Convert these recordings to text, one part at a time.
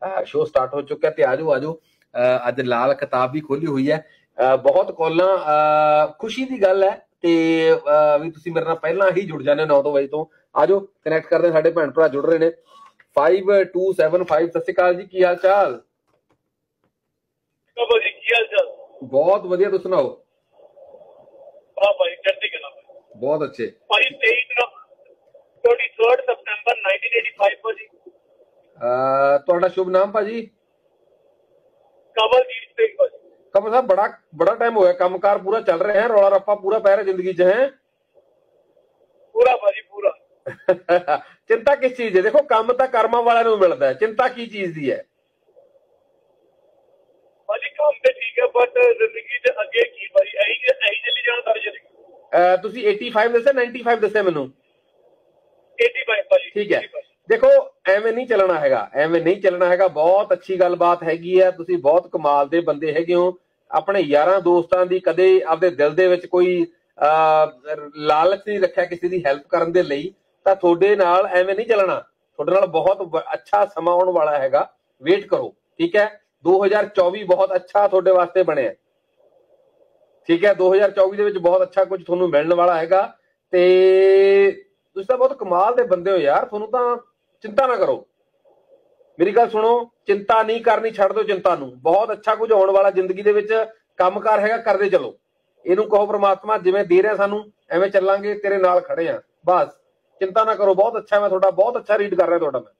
Show start ਹੋ ਚੁੱਕਿਆ ਤੇ ਆਜੋ ਆਜੋ ਅੱਜ ਲਾਲ ਕਿਤਾਬ ਵੀ ਖੋਲੀ ਹੋਈ ਹੈ। ਬਹੁਤ ਕਾਲਾਂ ਖੁਸ਼ੀ ਦੀ ਗੱਲ ਹੈ ਤੇ ਵੀ ਤੁਸੀਂ ਮੇਰੇ ਨਾਲ ਪਹਿਲਾਂ ਹੀ ਜੁੜ ਜਾਂਦੇ 9 ਵਜੇ ਤੋਂ। ਆਜੋ ਕਨੈਕਟ ਕਰਦੇ, ਸਾਡੇ ਭੈਣ ਭਰਾ ਜੁੜ ਰਹੇ ਨੇ। 5275 ਸਤਿ ਸ਼੍ਰੀ ਅਕਾਲ ਜੀ, ਕੀ ਹਾਲ ਚਾਲ? बहुत वधिया, तुम सुनाओ? हाँ भाई, चढ़ती कला भाई। बहुत अच्छे भाई 23 सितंबर 1985 भाजी। ਤੁਹਾਡਾ शुभ नाम भाजी? कमलजीत सिंह भाजी। कमल साहब, बड़ा टाइम होया, कामकार पूरा चल रहे हैं, रौला रप्पा पूरा पै रहा जिंदगी च है? पूरा भाजी पूरा। चिंता किस चीज है? देखो काम तो कर्मा वाले ਨੂੰ मिलता है, चिंता की चीज दी है? भाजी काम तो ठीक है, बट जिंदगी से आगे की भाई ऐही चली जाना सारी जिंदगी। ਤੁਸੀਂ 85 ਦੱਸਿਆ 95 ਦੱਸਿਆ ਮੈਨੂੰ? 85 भाजी। ठीक है, देखो ਐਵੇਂ ਨਹੀਂ ਚੱਲਣਾ ਹੈਗਾ, ਐਵੇਂ ਨਹੀਂ ਚੱਲਣਾ ਹੈਗਾ। ਬਹੁਤ ਅੱਛੀ ਗੱਲਬਾਤ ਹੈਗੀ ਹੈ, ਤੁਸੀਂ ਬਹੁਤ ਕਮਾਲ ਦੇ ਬੰਦੇ ਹੈਗੇ ਹੋ। ਆਪਣੇ ਯਾਰਾਂ ਦੋਸਤਾਂ ਦੀ ਕਦੇ ਆਪਦੇ ਦਿਲ ਦੇ ਵਿੱਚ ਕੋਈ ਲਾਲਚ ਨਹੀਂ ਰੱਖਿਆ ਕਿਸੇ ਦੀ ਹੈਲਪ ਕਰਨ ਦੇ ਲਈ, ਤਾਂ ਤੁਹਾਡੇ ਨਾਲ ਐਵੇਂ ਨਹੀਂ ਚੱਲਣਾ। ਤੁਹਾਡੇ ਨਾਲ ਬਹੁਤ ਅੱਛਾ ਸਮਾਂ ਆਉਣ ਵਾਲਾ ਹੈਗਾ, ਵੇਟ ਕਰੋ। ਠੀਕ ਹੈ, 2024 ਬਹੁਤ ਅੱਛਾ ਤੁਹਾਡੇ ਵਾਸਤੇ ਬਣਿਆ। ਠੀਕ ਹੈ, 2024 ਦੇ ਵਿੱਚ ਬਹੁਤ ਅੱਛਾ ਕੁਝ ਤੁਹਾਨੂੰ ਮਿਲਣ ਵਾਲਾ ਹੈਗਾ ਤੇ ਤੁਸੀਂ ਤਾਂ ਬਹੁਤ ਕਮਾਲ ਦੇ ਬੰਦੇ ਹੋ ਯਾਰ। ਤੁਹਾਨੂੰ ਤਾਂ ਚਿੰਤਾ ਨਾ ਕਰੋ, ਮੇਰੀ ਗੱਲ ਸੁਣੋ, ਚਿੰਤਾ ਨਹੀਂ ਕਰਨੀ, ਛੱਡ ਦਿਓ ਚਿੰਤਾ ਨੂੰ। ਬਹੁਤ ਅੱਛਾ ਕੁਝ ਆਉਣ ਵਾਲਾ ਜ਼ਿੰਦਗੀ ਦੇ ਵਿੱਚ, ਕੰਮਕਾਰ ਹੈਗਾ, ਕਰਦੇ ਚਲੋ। ਇਹਨੂੰ ਕਹੋ ਪ੍ਰਮਾਤਮਾ ਜਿਵੇਂ ਦੇ ਰਿਹਾ ਸਾਨੂੰ ਐਵੇਂ ਚੱਲਾਂਗੇ, ਤੇਰੇ ਨਾਲ ਖੜੇ ਆ, ਬਸ ਚਿੰਤਾ ਨਾ ਕਰੋ। ਬਹੁਤ ਅੱਛਾ, ਮੈਂ ਤੁਹਾਡਾ ਬਹੁਤ ਅੱਛਾ ਰੀਡ ਕਰ ਰਿਹਾ ਤੁਹਾਡਾ ਮੈਂ।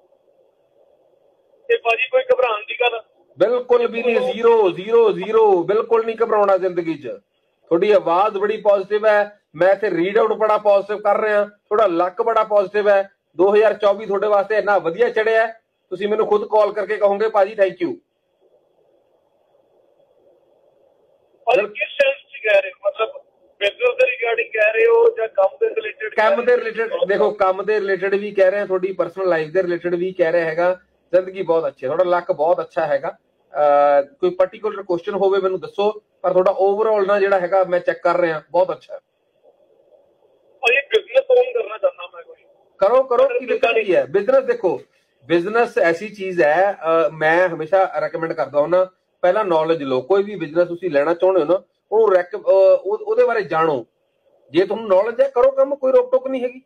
ਤੇ ਭਾਜੀ ਕੋਈ ਘਬਰਾਉਣ ਦੀ ਗੱਲ ਬਿਲਕੁਲ ਵੀ ਨਹੀਂ, ਜ਼ੀਰੋ ਬਿਲਕੁਲ ਨਹੀਂ ਘਬਰਾਉਣਾ ਜ਼ਿੰਦਗੀ 'ਚ। ਤੁਹਾਡੀ ਆਵਾਜ਼ ਬੜੀ ਪੋਜ਼ਿਟਿਵ ਹੈ, ਮੈਂ ਇੱਥੇ ਰੀਡ ਆਊਟ ਬੜਾ ਪੋਜ਼ਿਟਿਵ ਕਰ ਰਿਹਾ। ਤੁਹਾਡਾ ਲੱਕ ਬੜਾ ਪੋਜ਼ਿਟਿਵ ਹੈ। 2024 ਤੁਹਾਡੇ ਵਾਸਤੇ ਇੰਨਾ ਵਧੀਆ ਚੜਿਆ, ਤੁਸੀਂ ਮੈਨੂੰ ਖੁਦ ਕਾਲ ਕਰਕੇ ਕਹੋਗੇ ਭਾਜੀ ਥੈਂਕ ਯੂ। ਕਿਸ ਸੈਂਸ 'ਚ ਕਹਿ ਰਹੇ ਹੋ? ਮਤਲਬ ਬਿਜ਼ਨਸ ਦੇ ਰਿਗਾਰਡਿੰਗ ਕਹਿ ਰਹੇ ਹੋ ਜਾਂ ਕੰਮ ਦੇ ਰਿਲੇਟਡ? ਕੰਮ ਦੇ ਰਿਲੇਟਡ, ਦੇਖੋ ਕੰਮ ਦੇ ਰਿਲੇਟਡ ਵੀ ਕਹਿ ਰਹੇ, ਤੁਹਾਡੀ ਪਰਸਨਲ ਲਾਈਫ ਦੇ ਰਿਲੇਟਡ ਵੀ ਕਹਿ ਰਿਹਾ ਹੈਗਾ। ਜ਼ਿੰਦਗੀ ਬਹੁਤ ਅੱਛੀ ਹੈ, ਤੁਹਾਡਾ ਲੱਕ ਬਹੁਤ ਅੱਛਾ ਹੈਗਾ। ਕੋਈ ਪਾਰਟਿਕੂਲਰ ਕੁਐਸਚਨ ਹੋਵੇ ਮੈਨੂੰ ਦੱਸੋ, ਪਰ ਤੁਹਾਡਾ ਓਵਰਆਲ ਨਾ ਜਿਹੜਾ ਹੈਗਾ ਮੈਂ ਚੈੱਕ ਕਰ ਰਿਹਾ ਬਹੁਤ ਅੱਛਾ ਹੈ। ਬਿਜ਼ਨਸ ਓਨ ਕਰਨਾ ਚਾਹੁੰਦਾ ਮੈਂ, ਕੋਈ ਕਰੋ ਕੀ ਦਿੱਕਤ ਨਹੀਂ ਹੈ। ਬਿਜ਼ਨਸ ਦੇਖੋ, ਬਿਜ਼ਨਸ ਐਸੀ ਚੀਜ਼ ਹੈ, ਮੈਂ ਹਮੇਸ਼ਾ ਰეკਮੈਂਡ ਕਰਦਾ ਹੁੰਦਾ, ਪਹਿਲਾਂ ਨੌਲੇਜ ਲਓ। ਕੋਈ ਵੀ ਬਿਜ਼ਨਸ ਤੁਸੀਂ ਲੈਣਾ ਚਾਹੁੰਦੇ ਹੋ ਨਾ, ਉਹਦੇ ਬਾਰੇ ਜਾਣੋ। ਜੇ ਤੁਹਾਨੂੰ ਨੌਲੇਜ ਹੈ ਕਰੋ ਕੰਮ, ਕੋਈ ਰੋਕ ਟੋਕ ਨਹੀਂ ਹੈਗੀ।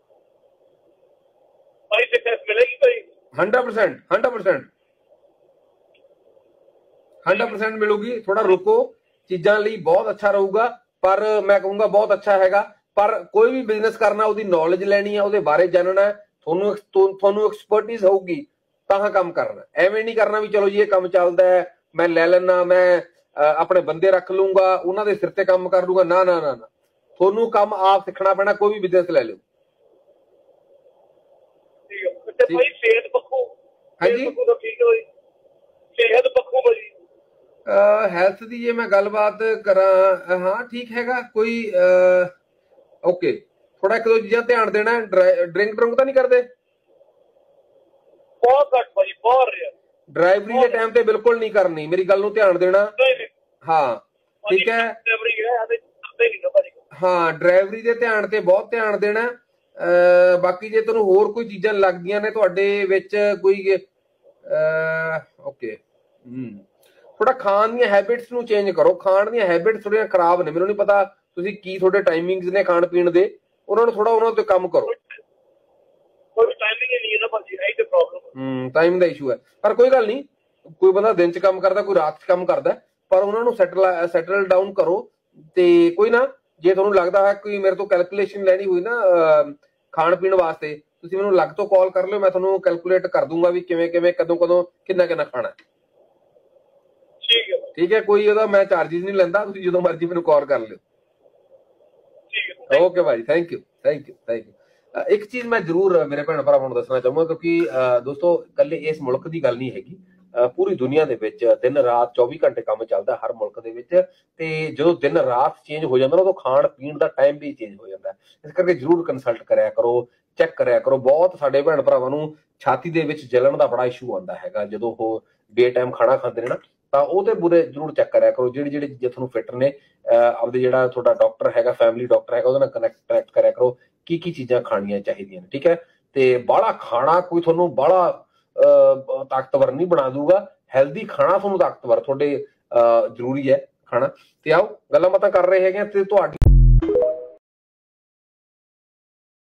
ਭਾਈ ਸਕਸੈਸ ਮਿਲੇਗੀ ਭਾਈ 100% ਮਿਲੂਗੀ। ਥੋੜਾ ਰੁਕੋ, ਚੀਜ਼ਾਂ ਲਈ ਬਹੁਤ ਅੱਛਾ ਰਹੂਗਾ, ਪਰ ਮੈਂ ਕਹੂੰਗਾ ਬਹੁਤ ਅੱਛਾ ਹੈਗਾ। ਪਰ ਕੋਈ ਵੀ ਬਿਜ਼ਨਸ ਕਰਨਾ, ਉਹਦੀ ਨੌਲੇਜ ਲੈਣੀ ਹੈ, ਉਹਦੇ ਬਾਰੇ ਜਾਣਨਾ, ਤੁਹਾਨੂੰ ਐਕਸਪਰਟਿਜ਼ ਹੋਊਗੀ ਤਾਂ ਕੰਮ ਕਰਨਾ। ਐਵੇਂ ਨਹੀਂ ਕਰਨਾ ਵੀ ਚਲੋ ਜੀ ਇਹ ਕੰਮ ਚੱਲਦਾ ਹੈ ਮੈਂ ਲੈ ਲੈਣਾ, ਮੈਂ ਆਪਣੇ ਬੰਦੇ ਰੱਖ ਲੂੰਗਾ, ਉਹਨਾਂ ਦੇ ਸਿਰ ਤੇ ਕੰਮ ਕਰ ਲੂੰਗਾ। ਨਾ, ਤੁਹਾਨੂੰ ਕੰਮ ਆਪ ਸਿੱਖਣਾ ਪੈਣਾ, ਕੋਈ ਵੀ ਬਿਜ਼ਨਸ ਲੈ ਲਿਓ। ਸਿਹਤ ਪੱਖੋਂ ਹਾਂਜੀ, ਸਿਹਤ ਪੱਖੋਂ ਭਾਜੀ ਹੈਲਥ ਦੀ ਜੇ ਮੈਂ ਗੱਲਬਾਤ ਕਰਾਂ, ਹਾਂ ਠੀਕ ਹੈਗਾ। ਕੋਈ ਓਕੇ, ਥੋੜਾ ਇੱਕ ਦੋ ਚੀਜ਼ਾਂ ਧਿਆਨ ਦੇਣਾ। ਡਰਿੰਕ ਤਾਂ ਨਹੀਂ ਕਰਦੇ? ਬਹੁਤ ਘੱਟ ਭਾਜੀ, ਬਹੁਤ ਰਿਹਾ। ਡਰਾਈਵਰੀ ਦੇ ਟਾਈਮ ਤੇ ਬਿਲਕੁਲ ਨਹੀਂ ਕਰਨੀ, ਮੇਰੀ ਗੱਲ ਨੂੰ ਧਿਆਨ ਦੇਣਾ। ਹਾਂ ਠੀਕ ਹੈ, ਹਾਂ ਡਰਾਈਵਰੀ ਦੇ ਧਿਆਨ ਤੇ ਬਹੁਤ ਧਿਆਨ ਦੇਣਾ। ਬਾਕੀ ਜੇ ਤੁਹਾਨੂੰ ਹੋਰ ਕੋਈ ਚੀਜ਼ਾਂ ਲੱਗਦੀਆਂ ਨੇ ਤੁਹਾਡੇ ਵਿੱਚ ਕੋਈ ਓਕੇ, ਥੋੜਾ ਖਾਣ ਦੀਆਂ ਹੈਬਿਟਸ ਨੂੰ ਚੇਂਜ ਕਰੋ। ਖਾਣ ਦੀਆਂ ਹੈਬਿਟਸ ਥੋੜ੍ਹੀਆਂ ਖਰਾਬ ਨੇ, ਮੈਨੂੰ ਨਹੀਂ ਪਤਾ ਤੁਸੀਂ ਕੀ ਤੁਹਾਡੇ ਟਾਈਮਿੰਗਸ ਨੇ ਖਾਣ ਪੀਣ ਦੇ, ਉਹਨਾਂ ਤੇ ਕੰਮ ਕਰੋ। ਟਾਈਮ ਦਾ ਇਸ਼ੂ ਹੈ, ਪਰ ਕੋਈ ਗੱਲ ਨਹੀਂ। ਕੋਈ ਬੰਦਾ ਦਿਨ 'ਚ ਕੰਮ ਕਰਦਾ, ਕੋਈ ਰਾਤ 'ਚ ਕੰਮ ਕਰਦਾ, ਪਰ ਉਹਨਾਂ ਨੂੰ ਸੈਟਲ ਡਾਊਨ ਕਰੋ। ਤੇ ਕੋਈ ਨਾ, ਜੇ ਤੁਹਾਨੂੰ ਲੱਗਦਾ ਹੈ ਕੋਈ ਮੇਰੇ ਤੋਂ ਕੈਲਕੂਲੇਸ਼ਨ ਲੈਣੀ ਹੋਈ ਨਾ ਖਾਣ ਪੀਣ ਵਾਸਤੇ, ਤੁਸੀਂ ਮੈਨੂੰ ਲੱਗ ਤੋਂ ਕਾਲ ਕਰ ਲਿਓ, ਮੈਂ ਤੁਹਾਨੂੰ ਕੈਲਕੂਲੇਟ ਕਰ ਦੂੰਗਾ ਵੀ ਕਿਵੇਂ ਕਦੋਂ ਕਿੰਨਾ ਖਾਣਾ। ਠੀਕ ਹੈ, ਕੋਈ ਉਹਦਾ ਮੈਂ ਚਾਰਜਿਸ ਨਹੀਂ ਲੈਂਦਾ, ਤੁਸੀਂ ਜਦੋਂ ਮਰਜ਼ੀ ਮੈਨੂੰ ਕਾਲ ਕਰ ਲਿਓ। Okay Bhai, thank you. ਇੱਕ ਚੀਜ਼ ਮੈਂ ਜ਼ਰੂਰ ਮੇਰੇ ਭੈਣ ਭਰਾਵਾਂ ਨੂੰ ਦੱਸਣਾ ਚਾਹੂੰਗਾ, ਕਿਉਂਕਿ ਦੋਸਤੋ ਇਕੱਲੇ ਇਸ ਮੁਲਕ ਦੀ ਗੱਲ ਨਹੀਂ ਹੈਗੀ, ਪੂਰੀ ਦੁਨੀਆ ਦੇ ਵਿੱਚ ਦਿਨ ਰਾਤ 24 ਘੰਟੇ ਕੰਮ ਚੱਲਦਾ ਹਰ ਮੁਲਕ ਦੇ ਵਿੱਚ। ਤੇ ਜਦੋਂ ਦਿਨ ਰਾਤ ਚੇਂਜ ਹੋ ਜਾਂਦਾ ਨਾ, ਉਦੋਂ ਖਾਣ ਪੀਣ ਦਾ ਟਾਈਮ ਵੀ ਚੇਂਜ ਹੋ ਜਾਂਦਾ। ਇਸ ਕਰਕੇ ਜ਼ਰੂਰ ਕੰਸਲਟ ਕਰਿਆ ਕਰੋ, ਚੈੱਕ ਕਰਿਆ ਕਰੋ। ਬਹੁਤ ਸਾਡੇ ਭੈਣ ਭਰਾਵਾਂ ਨੂੰ ਛਾਤੀ ਦੇ ਵਿੱਚ ਜਲਣ ਦਾ ਬੜਾ ਇਸ਼ੂ ਆਉਂਦਾ ਹੈਗਾ ਜਦੋਂ ਉਹ ਬੇ ਟਾਈਮ ਖਾਣਾ ਖਾਂਦੇ ਨੇ ਨਾ, ਤਾਂ ਉਹਦੇ ਬੁਰੇ ਜ਼ਰੂਰ ਚੈੱਕ ਕਰਿਆ ਕਰੋ। ਜਿਹੜੀ ਚੀਜ਼ਾਂ ਤੁਹਾਨੂੰ ਫਿੱਟ ਨੇ, ਆਪਦੇ ਜਿਹੜਾ ਤੁਹਾਡਾ ਡਾਕਟਰ ਹੈਗਾ, ਫੈਮਿਲੀ ਡਾਕਟਰ ਹੈਗਾ, ਉਹਦੇ ਨਾਲ ਕਨੈਕਟ ਕਰਿਆ ਕਰੋ ਕੀ ਚੀਜ਼ਾਂ ਖਾਣੀਆਂ ਚਾਹੀਦੀਆਂ ਨੇ। ਠੀਕ ਹੈ, ਤੇ ਬਾਹਲਾ ਖਾਣਾ, ਕੋਈ ਤੁਹਾਨੂੰ ਬਾਹਲਾ ਤਾਕਤਵਰ ਨਹੀਂ ਬਣਾ ਦੂਗਾ। ਹੈਲਦੀ ਖਾਣਾ ਤੁਹਾਨੂੰ ਤਾਕਤਵਰ ਤੁਹਾਡੇ ਜ਼ਰੂਰੀ ਹੈ ਖਾਣਾ। ਤੇ ਆਓ ਗੱਲਾਂ ਬਾਤਾਂ ਕਰ ਰਹੇ ਹੈਗੇ ਤੇ ਤੁਹਾਡੀ